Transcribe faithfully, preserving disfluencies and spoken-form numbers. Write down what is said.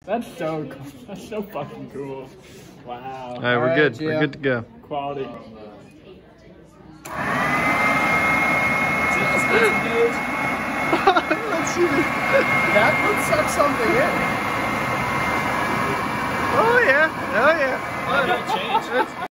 That's so cool. That's so fucking cool. Wow. All right, we're good. We're good to go. Quality. Let's see this. That would suck something in. Oh yeah. Oh yeah. Oh, change.